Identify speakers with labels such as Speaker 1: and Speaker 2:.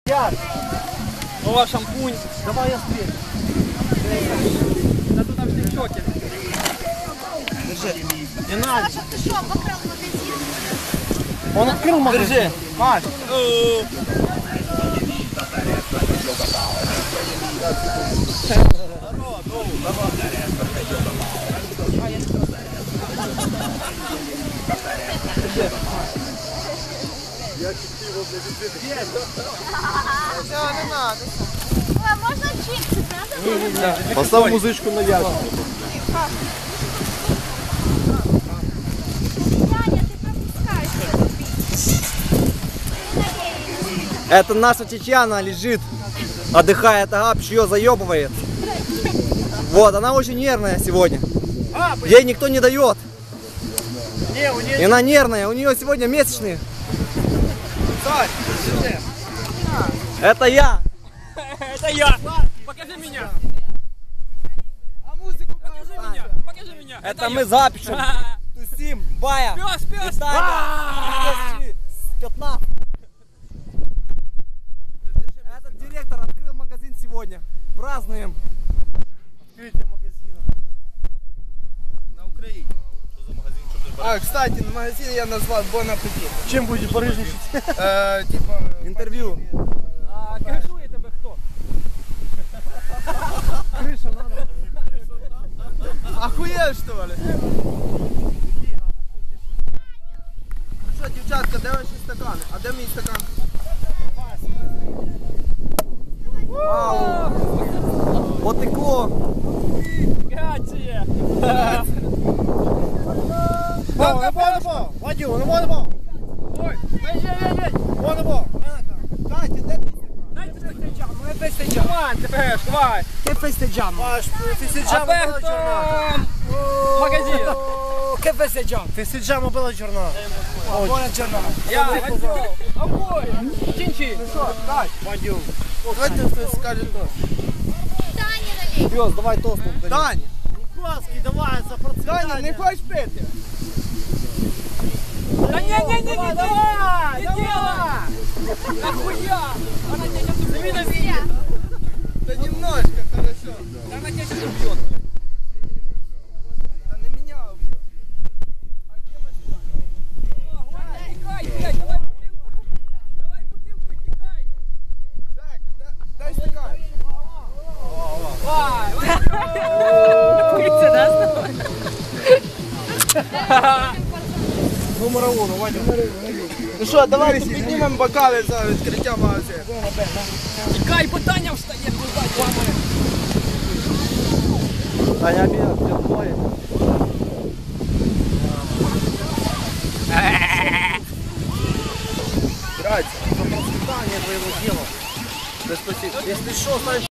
Speaker 1: О, шампунь.
Speaker 2: Давай я встречу.
Speaker 1: Да тут там все в шоке.
Speaker 2: Держи. Не надо.
Speaker 3: Саша, ты что, обокрал магазин?
Speaker 2: Он открыл магазин.
Speaker 1: Держи.
Speaker 2: Маш.
Speaker 3: Все, не надо. Ой, а можно чипсы, правда?
Speaker 2: Поставь музычку на ящик.
Speaker 3: Таня, ты пропускаешь этот бит. Не надеюсь.
Speaker 4: Это наша Татьяна лежит, отдыхает, ага, ее заебывает. Вот, она очень нервная сегодня. Ей никто не дает. И она нервная, у нее сегодня месячные. Это я.
Speaker 1: Это я. Покажи меня.
Speaker 2: А музыку
Speaker 1: Покажи меня. Покажи меня.
Speaker 4: Это мы запишем. Тусим, Бая.
Speaker 1: Пес, пес.
Speaker 4: Виталий. Спецназ. Этот директор открыл магазин сегодня. Празднуем.
Speaker 2: Открытие магазина.
Speaker 1: На Украине.
Speaker 2: А, кстати, магазин я назвал Bon Appetit. Чем будешь барыжничать? Типа...
Speaker 4: Интервью.
Speaker 1: А крышує тебе хто?
Speaker 2: Крыша надо. Охуєш, що ли? Ну що, дівчатка, де ваші стакани? А де мій стакан?
Speaker 4: Вау. Потекло.
Speaker 1: Грація.
Speaker 2: Вадю, ну вон бо.
Speaker 1: Ой.
Speaker 2: Вон бо. Катя, де ти?
Speaker 1: Дай фестеджам. Ми фестеджам. Давай, ти береш, давай.
Speaker 2: Ти фестеджам. Ваш
Speaker 1: А
Speaker 2: фестеджам була чорна.
Speaker 1: Берто. Магазин.
Speaker 2: Ке фестеджам? Фестеджам була чорна. Була чорна.
Speaker 1: Я, Вадю. Обой. Чинчи.
Speaker 2: Кать. Вадю. Давайте хтось скаже то.
Speaker 3: Таня, налей.
Speaker 4: Пес, давай тост.
Speaker 2: Даня. Ніколаський, давай, за процвітання. Даня, не хочеш пити?
Speaker 1: Да не делай. Не делай. Нахуя. Она тебя сейчас убьет.
Speaker 2: Да немножко, хорошо.
Speaker 1: Она тебя сейчас убьет.
Speaker 2: Да не меня убьет.
Speaker 1: Текай, блядь, давай бутылку. Давай бутылку и текай.
Speaker 2: Жек, дай стакан. Номер 1, Вадя. Ну що, давайте піднімемо бокали за відкриття магазину.
Speaker 1: Текай, бо Таня встає.
Speaker 4: Таня обидел, все твое.
Speaker 2: Братья, за процветание твоего дела. Да спасибо. Если что, знаешь,